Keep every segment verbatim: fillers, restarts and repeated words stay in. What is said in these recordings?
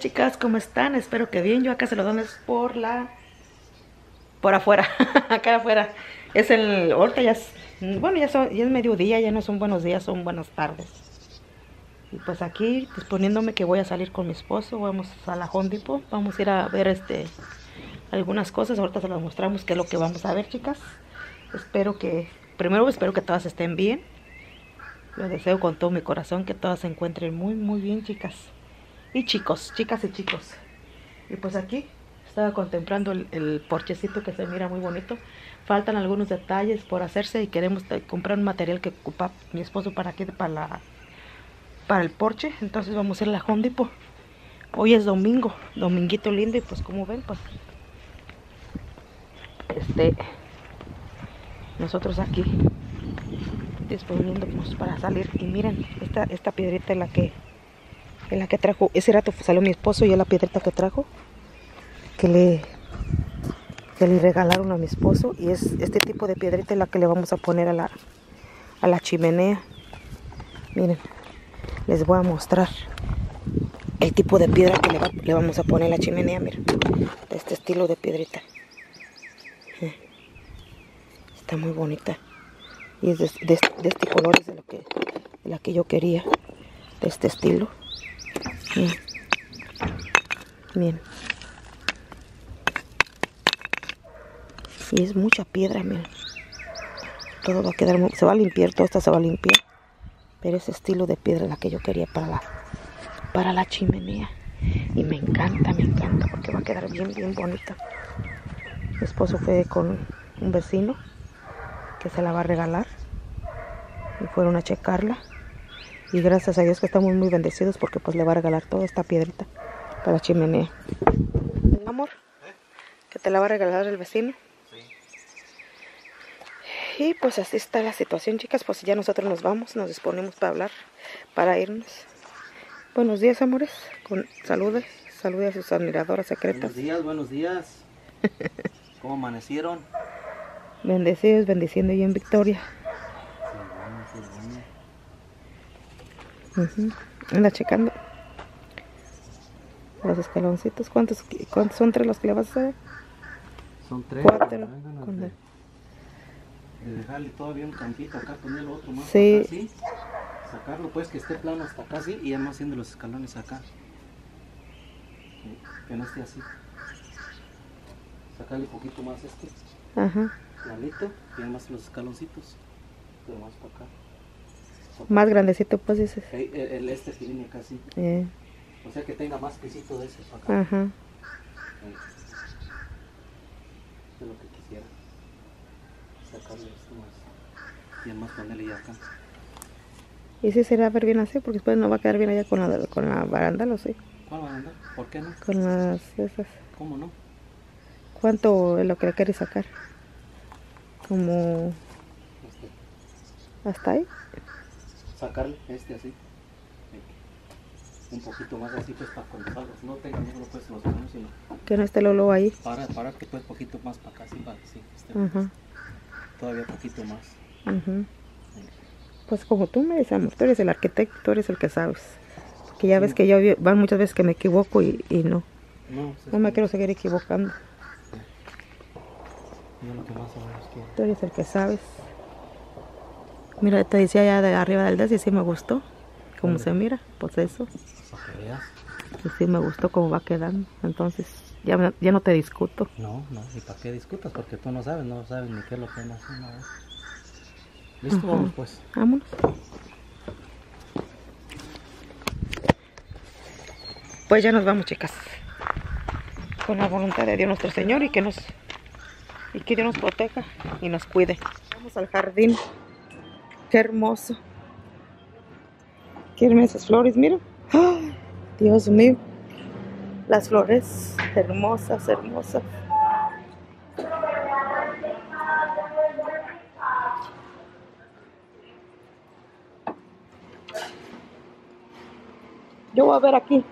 chicas, ¿cómo están? Espero que bien. Yo acá se lo doy por la... por afuera, acá afuera. Es el... ahorita ya es... bueno, ya, son, ya es mediodía, ya no son buenos días, son buenas tardes. Y pues aquí, disponiéndome que voy a salir con mi esposo, vamos a la Home Depot, vamos a ir a ver este... algunas cosas, ahorita se las mostramos qué es lo que vamos a ver, chicas. Espero que... primero espero que todas estén bien. Lo deseo con todo mi corazón que todas se encuentren muy, muy bien, chicas. Y chicos, chicas y chicos. Y pues aquí estaba contemplando el, el porchecito que se mira muy bonito. Faltan algunos detalles por hacerse y queremos comprar un material que ocupa mi esposo para aquí, para, la, para el porche. Entonces vamos a ir a la Home Depot. Hoy es domingo, dominguito lindo y pues como ven, pues este, nosotros aquí disponiéndonos para salir. Y miren, esta, esta piedrita es la que, es la que trajo, ese rato salió mi esposo y es la piedrita que trajo. Que le, que le regalaron a mi esposo, y es este tipo de piedrita es la que le vamos a poner a la, a la chimenea. Miren, les voy a mostrar el tipo de piedra que le, va, le vamos a poner a la chimenea. Miren, de este estilo de piedrita. Está muy bonita y es de, de, de este color, es de, lo que, de la que yo quería, de este estilo. Miren, miren. Y es mucha piedra, miren. Todo va a quedar, se va a limpiar, todo esto se va a limpiar. Pero ese estilo de piedra es la que yo quería para la, para la chimenea. Y me encanta, me encanta, porque va a quedar bien, bien bonita. Mi esposo fue con un vecino que se la va a regalar. Y fueron a checarla. Y gracias a Dios que estamos muy bendecidos porque pues le va a regalar toda esta piedrita para la chimenea. Amor, ¿eh? Que te la va a regalar el vecino. Y pues así está la situación, chicas. Pues ya nosotros nos vamos, nos disponemos para hablar, para irnos. Buenos días, amores. Con salude, salude a sus admiradoras secretas. Buenos días, buenos días. ¿Cómo amanecieron? Bendecidos, bendiciendo y en victoria. Sí, bueno, sí, bueno. Uh-huh. Anda checando los escaloncitos. ¿Cuántos, ¿Cuántos son tres los que le vas a hacer? Son tres. Cuatro. Con de, de dejarle todavía un cantito acá, ponerlo otro más. Sí. Acá, ¿sí? Sacarlo pues que esté plano hasta acá, sí, y ya no haciendo los escalones acá. Que no esté así. Sacarle un poquito más este. Ajá. Planito, y además los escaloncitos. Pero más para acá. Para más acá. Grandecito, pues dices. El, el, este que viene acá, sí. Eh. O sea que tenga más pisito de ese para acá. Ajá. Sí. Eso es lo que quisiera. Sacarle esto más. Y además ponerle ya acá. Y si será ver bien así, porque después no va a quedar bien allá con la, con la baranda, lo sé. ¿Cuál baranda? ¿Por qué no? Con las esas. ¿Cómo no? ¿Cuánto es lo que le quieres sacar? Como... Este. ¿Hasta ahí? Sacarle este así. Un poquito más así pues para cuando salgas. No tenga miedo pues los manos sino... Que no esté Lolo ahí. Para, para que pues poquito más para acá, sí, para sí, este Ajá. todavía poquito más. Uh-huh. Pues como tú me dices, amor, tú eres el arquitecto, tú eres el que sabes. Que ya sí. Ves que yo van muchas veces que me equivoco y, y no. No, no me quiero seguir equivocando. Sí. Yo lo que más o menos quiero. Tú eres el que sabes. Mira, te decía allá de arriba del dedo y sí me gustó. Como se mira, pues eso. Para que veas. Y sí me gustó cómo va quedando. Entonces, ya, ya no te discuto. No, no, ¿y para qué discutas? Porque tú no sabes, no sabes ni qué es lo que van a hacer. No. Listo, uh-huh. Vamos pues. Vámonos. Pues ya nos vamos, chicas. Con la voluntad de Dios nuestro Señor y que nos y que Dios nos proteja y nos cuide. Vamos al jardín. Qué hermoso. Qué hermosas flores, miren. ¡Oh, Dios mío! Las flores hermosas, hermosas. Yo voy a ver aquí.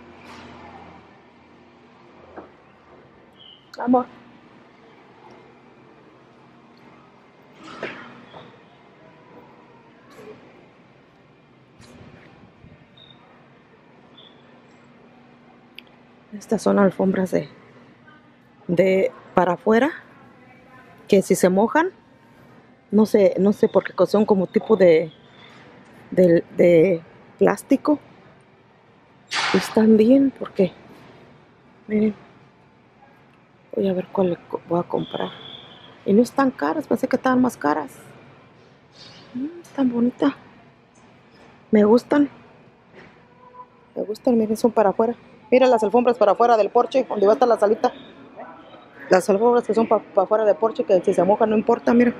Amor. Estas son alfombras de, de para afuera, que si se mojan, no sé, no sé por qué son como tipo de, de, de plástico. Y están bien porque, miren, voy a ver cuál voy a comprar. Y no están caras, pensé que estaban más caras. Mm, están bonitas. Me gustan. Me gustan, miren, son para afuera. Mira las alfombras para afuera del porche, donde va a estar la salita. Las alfombras que son para pa afuera del porche, que si se mojan no importa, mira.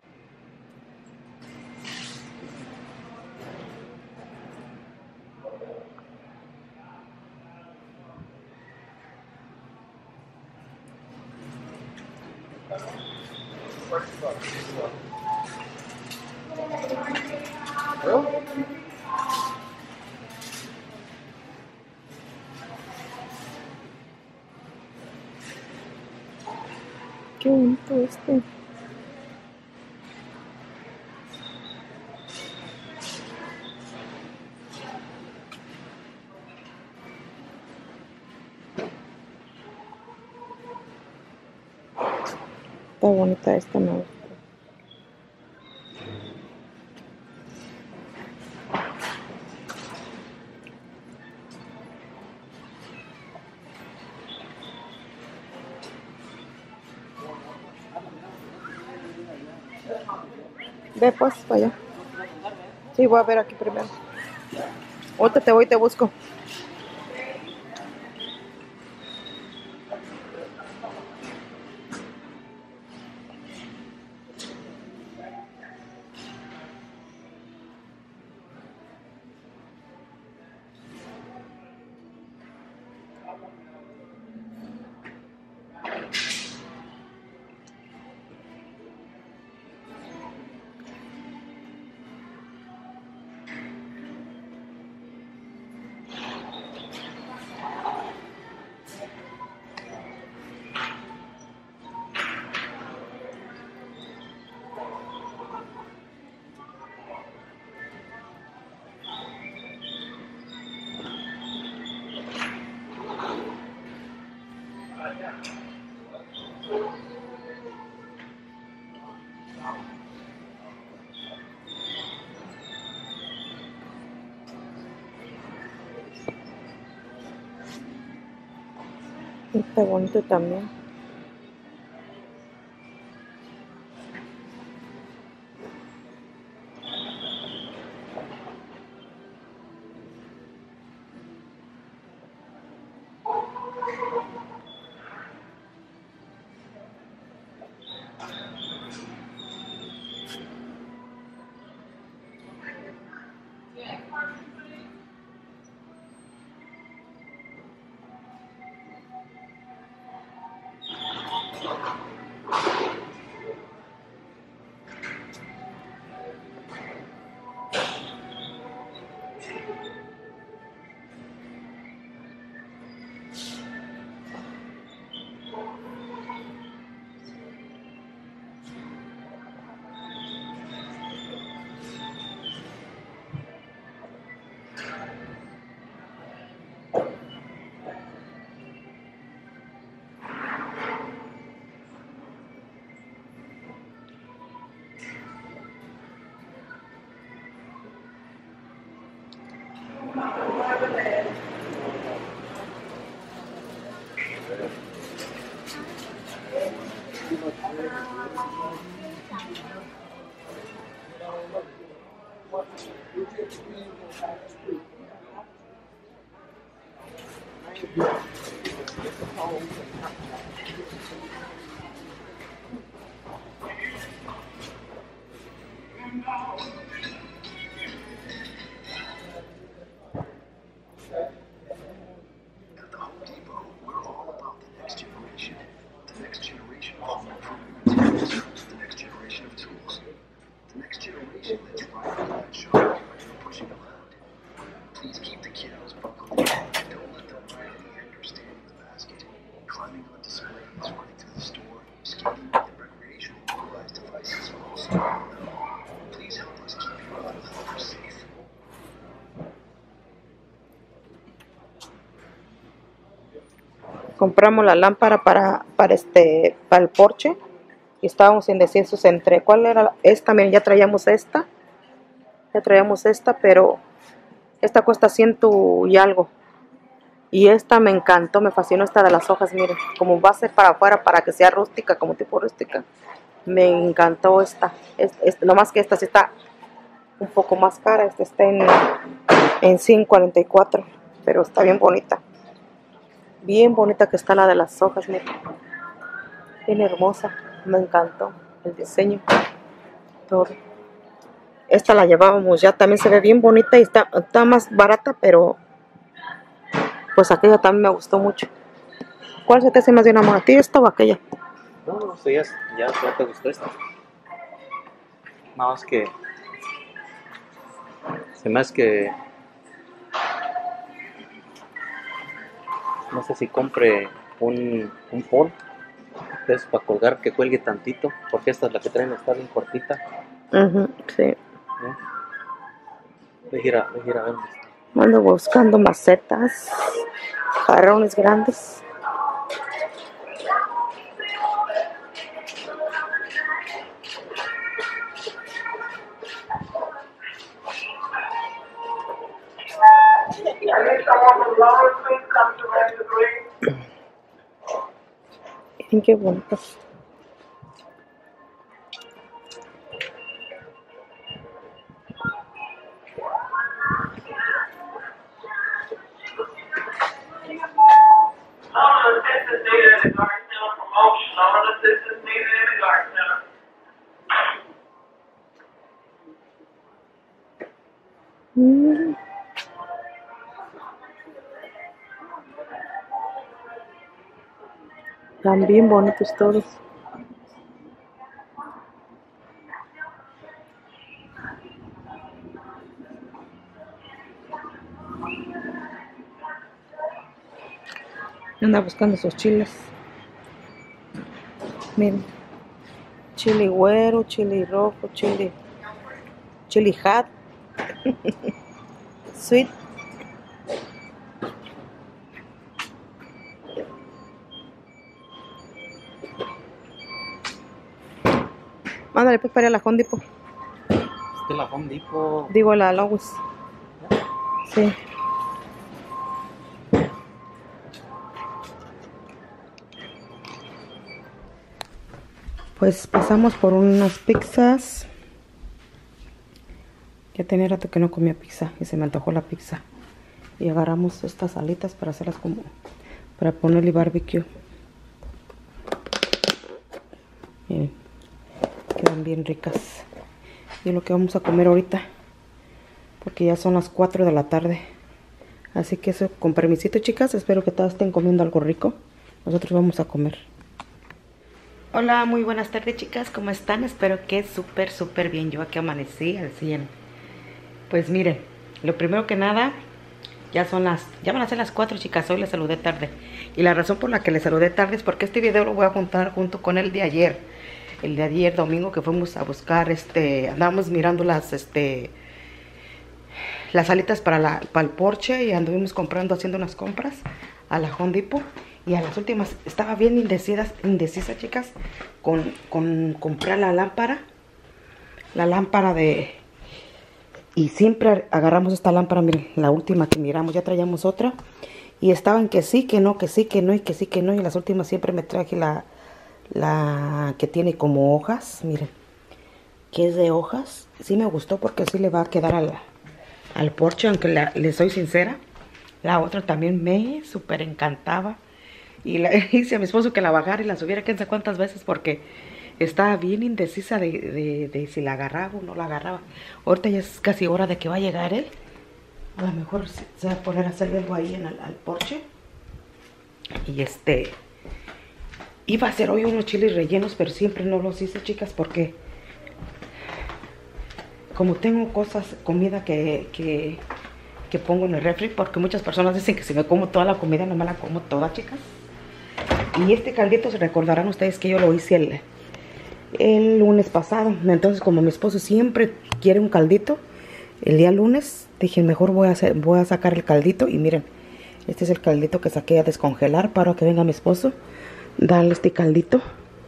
Qué bonito este. Está bonita esta, me gusta. Ve pues, para allá. Sí, voy a ver aquí primero. Ahorita te voy y te busco. Está bonito también. Please keep the kiddos buckled in. Don't let them ride any understand the basket. Climbing on displays, running through the store. Compramos la lámpara para, para, este, para el porche. Y estábamos indecisos entre cuál era esta. Miren, ya traíamos esta. Ya traíamos esta, pero esta cuesta ciento y algo. Y esta me encantó, me fascinó esta de las hojas, miren. Como va a ser para afuera, para que sea rústica, como tipo rústica. Me encantó esta. Es, es, no más que esta sí está un poco más cara. Esta está en, en ciento cuarenta y cuatro. Pero está bien bonita. Bien bonita que está la de las hojas, miren. Bien hermosa. Me encantó el diseño. Todo. Esta la llevábamos ya. También se ve bien bonita y está, está más barata, pero pues aquella también me gustó mucho. ¿Cuál se te hace más bien amor? ¿A ti esta o aquella? No, no, eso ya, ya, ya te gustó esta. Nada más que se me hace que no sé si compre un, un pol de eso para colgar que cuelgue tantito, porque esta es la que traen, está bien cortita. Uh-huh, sí. ¿Eh? Ve ir a, ve ir a ver dónde está. Ando buscando macetas, jarrones grandes. Miren qué bonitos. Mm. Están bien bonitos todos. Anda buscando esos chiles. Miren. Chile güero, chile rojo, chile. Chili hot. Sweet. Mándale pues para ir a la Home Depot. Esta es la Home Depot. Digo la Lowe's. Sí. Pues pasamos por unas pizzas. Ya tenía rato que no comía pizza y se me antojó la pizza. Y agarramos estas alitas para hacerlas como para ponerle barbecue. Miren, quedan bien ricas. Y es lo que vamos a comer ahorita, porque ya son las cuatro de la tarde. Así que eso, con permisito, chicas, espero que todas estén comiendo algo rico. Nosotros vamos a comer. Hola, muy buenas tardes, chicas, ¿cómo están? Espero que súper, súper bien. Yo aquí amanecí al cien. Pues miren, lo primero que nada, ya son las, ya van a ser las cuatro, chicas. Hoy les saludé tarde. Y la razón por la que les saludé tarde es porque este video lo voy a juntar junto con el de ayer. El de ayer, domingo, que fuimos a buscar, este, andábamos mirando las, este, las alitas para, la, para el porche. Y anduvimos comprando, haciendo unas compras a la Home Depot. Y a las últimas estaba bien indecisa, indecisa, chicas, con, con comprar la lámpara. La lámpara de... Y siempre agarramos esta lámpara, miren, la última que miramos, ya traíamos otra. Y estaban que sí, que no, que sí, que no, y que sí, que no. Y las últimas siempre me traje la, la que tiene como hojas, miren. Que es de hojas. Sí me gustó porque sí le va a quedar al, al porche, aunque la, le soy sincera. La otra también me súper encantaba. Y le hice a mi esposo que la bajara y la subiera quién sabe cuántas veces porque estaba bien indecisa de, de, de si la agarraba o no la agarraba. Ahorita ya es casi hora de que va a llegar él. A lo mejor se va a poner a hacer algo ahí en el al porche. Y este... Iba a hacer hoy unos chiles rellenos, pero siempre no los hice, chicas, porque... Como tengo cosas, comida que... que que pongo en el refri, porque muchas personas dicen que si me como toda la comida no me la como toda, chicas. Y este caldito, se recordarán ustedes que yo lo hice el, el lunes pasado. Entonces, como mi esposo siempre quiere un caldito, el día lunes dije, mejor voy a, hacer, voy a sacar el caldito. Y miren, Este es el caldito que saqué a descongelar para que venga mi esposo. Darle este caldito.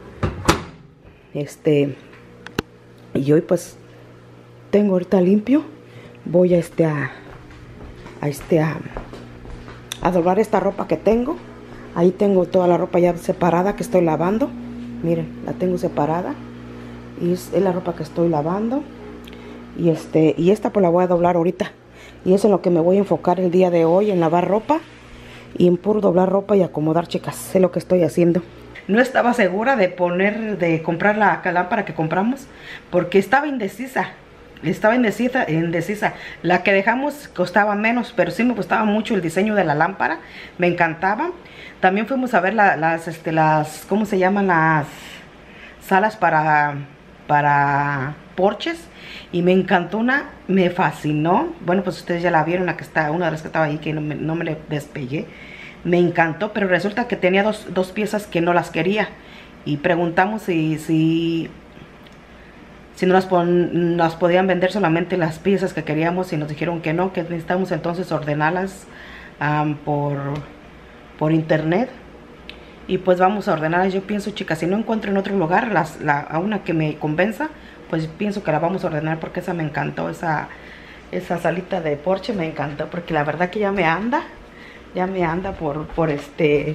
Este. Y hoy pues tengo ahorita limpio. Voy a este a, a este a, a doblar esta ropa que tengo. Ahí tengo toda la ropa ya separada que estoy lavando. Miren, la tengo separada. Y es, es la ropa que estoy lavando. Y este, y esta pues la voy a doblar ahorita. Y eso es lo que me voy a enfocar el día de hoy, en lavar ropa. Y en puro doblar ropa y acomodar, chicas. Es lo que estoy haciendo. No estaba segura de poner, de comprar la lámpara que compramos. Porque estaba indecisa. Estaba indecisa, indecisa. La que dejamos costaba menos, pero sí me gustaba mucho el diseño de la lámpara. Me encantaba. También fuimos a ver la, las, este, las, ¿cómo se llaman? Las salas para, para porches. Y me encantó una, me fascinó. Bueno, pues ustedes ya la vieron, la que está, una de las que estaba ahí, que no me, no me le despegué. Me encantó, pero resulta que tenía dos, dos piezas que no las quería. Y preguntamos si... si Si no las, pon, las podían vender solamente las piezas que queríamos, y nos dijeron que no, que necesitamos entonces ordenarlas um, por, por internet. Y pues vamos a ordenarlas. Yo pienso, chicas, si no encuentro en otro lugar las, la, a una que me convenza, pues pienso que la vamos a ordenar, porque esa me encantó, esa, esa salita de porche me encantó, porque la verdad que ya me anda, ya me anda por, por este,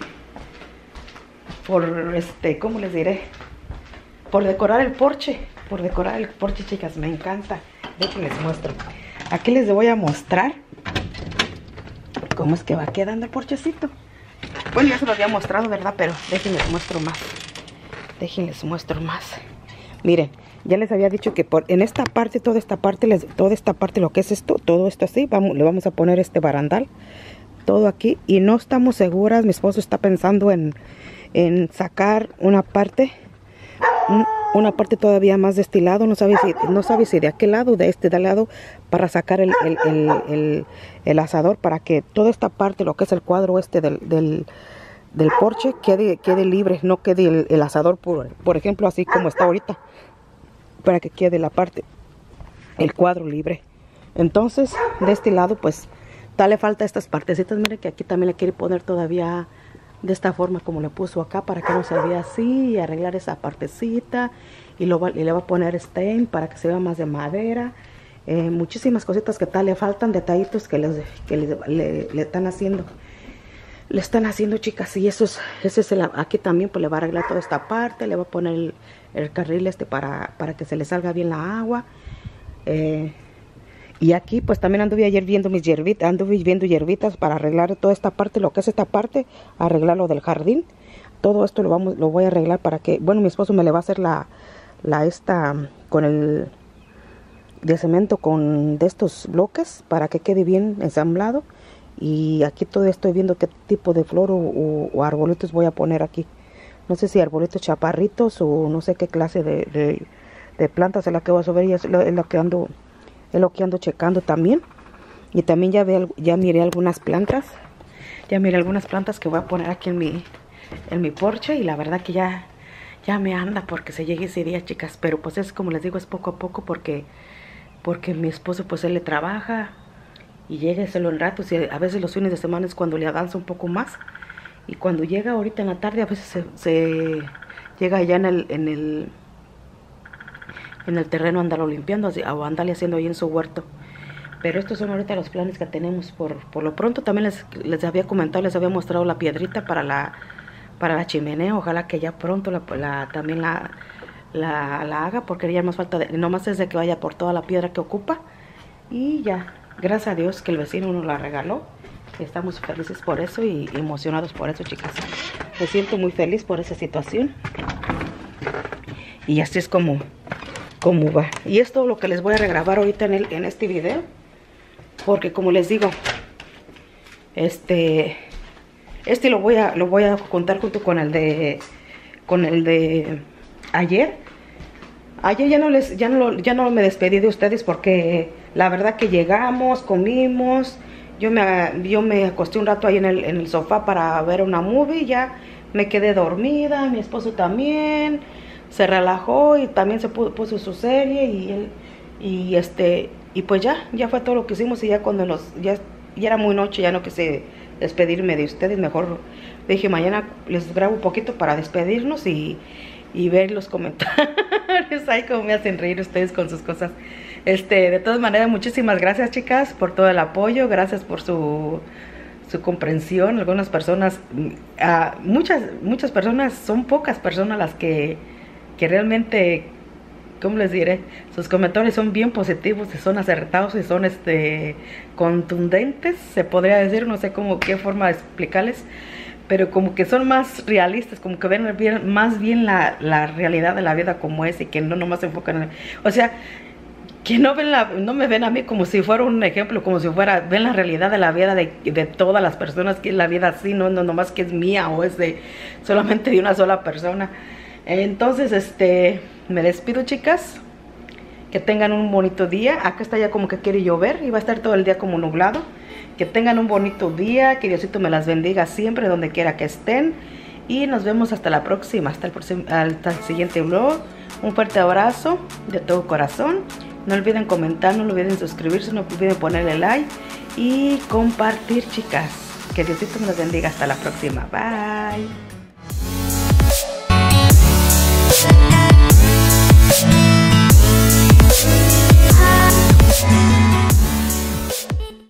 por este, ¿cómo les diré? Por decorar el porche. Por decorar el porche, chicas, me encanta. De hecho, les muestro. Aquí les voy a mostrar cómo es que va quedando el porchecito. Bueno, ya se lo había mostrado, ¿verdad? Pero déjenles muestro más. Déjenles muestro más. Miren, ya les había dicho que por en esta parte, toda esta parte, les, toda esta parte, lo que es esto, todo esto así, vamos, le vamos a poner este barandal. Todo aquí. Y no estamos seguras. Mi esposo está pensando en, en sacar una parte... Un, una parte todavía más de este lado, no sabe si, no sabe si de aquel lado, de este de lado, para sacar el, el, el, el, el asador, para que toda esta parte, lo que es el cuadro este del, del, del porche, quede, quede libre, no quede el, el asador, por, por ejemplo, así como está ahorita, para que quede la parte, el cuadro libre. Entonces, de este lado, pues, tal le falta estas partecitas. Miren que aquí también le quiere poner todavía de esta forma como le puso acá, para que no se vea así, y arreglar esa partecita, y, lo va, y le va a poner stain para que se vea más de madera. Eh, muchísimas cositas que tal le faltan, detallitos que, les, que le, le, le están haciendo le están haciendo, chicas. Y eso es, ese es el, aquí también pues le va a arreglar toda esta parte, le va a poner el, el carril este para, para que se le salga bien la agua. eh, Y aquí pues también anduve ayer viendo mis hierbitas, anduve viendo hierbitas para arreglar toda esta parte, lo que es esta parte, arreglar lo del jardín. Todo esto lo vamos, lo voy a arreglar para que, bueno, mi esposo me le va a hacer la, la esta, con el de cemento, con de estos bloques, para que quede bien ensamblado. Y aquí todavía estoy viendo qué tipo de flor o, o, o arbolitos voy a poner aquí. No sé si arbolitos chaparritos o no sé qué clase de, de, de plantas es la que voy a subir, y es lo, es lo que ando... Es lo que ando checando también. Y también ya, ve, ya miré algunas plantas. Ya miré algunas plantas que voy a poner aquí en mi, en mi porche. Y la verdad que ya, ya me anda porque se llegue ese día, chicas. Pero pues es como les digo, es poco a poco, porque, porque mi esposo pues él le trabaja y llega solo en ratos. Y a veces los fines de semana es cuando le avanza un poco más. Y cuando llega ahorita en la tarde, a veces se, se llega allá en el... En el en el terreno, andarlo limpiando o andarle haciendo ahí en su huerto. Pero estos son ahorita los planes que tenemos por, por lo pronto. También les, les había comentado, les había mostrado la piedrita para la, para la chimenea. Ojalá que ya pronto la, la, también la, la, la haga, porque ya más falta, de, nomás es de que vaya por toda la piedra que ocupa. Y ya, gracias a Dios que el vecino nos la regaló. Estamos felices por eso y emocionados por eso, chicas. Me siento muy feliz por esa situación. Y así es como... cómo va. Y esto es lo que les voy a regrabar ahorita en, el, en este video, porque como les digo, este este lo voy a lo voy a contar junto con el de con el de ayer. Ayer ya no les ya no ya no me despedí de ustedes, porque la verdad que llegamos, comimos, yo me yo me acosté un rato ahí en el en el sofá para ver una movie, ya me quedé dormida, mi esposo también se relajó y también se puso, puso su serie, y él, y este y pues ya ya fue todo lo que hicimos. Y ya cuando nos ya, ya era muy noche, ya no que se despedirme de ustedes. Mejor dije, mañana les grabo un poquito para despedirnos y, y ver los comentarios. Ay, cómo me hacen reír ustedes con sus cosas. Este, de todas maneras, muchísimas gracias, chicas, por todo el apoyo. Gracias por su, su comprensión. Algunas personas, uh, muchas, muchas personas, son pocas personas las que, que realmente, ¿cómo les diré? Sus comentarios son bien positivos y son acertados y son este contundentes, se podría decir, no sé cómo, qué forma de explicarles, pero como que son más realistas, como que ven bien, más bien la, la realidad de la vida como es y que no nomás se enfocan en... O sea, que no ven la, no me ven a mí como si fuera un ejemplo, como si fuera, ven la realidad de la vida de, de todas las personas, que es la vida así, no, no nomás que es mía o es de solamente de una sola persona. Entonces, este, me despido, chicas. Que tengan un bonito día. Acá está ya como que quiere llover y va a estar todo el día como nublado. Que tengan un bonito día. Que Diosito me las bendiga siempre, donde quiera que estén. Y nos vemos hasta la próxima, hasta el, próximo, hasta el siguiente vlog. Un fuerte abrazo de todo corazón. No olviden comentar, no olviden suscribirse, no olviden ponerle like y compartir, chicas. Que Diosito me las bendiga. Hasta la próxima. Bye.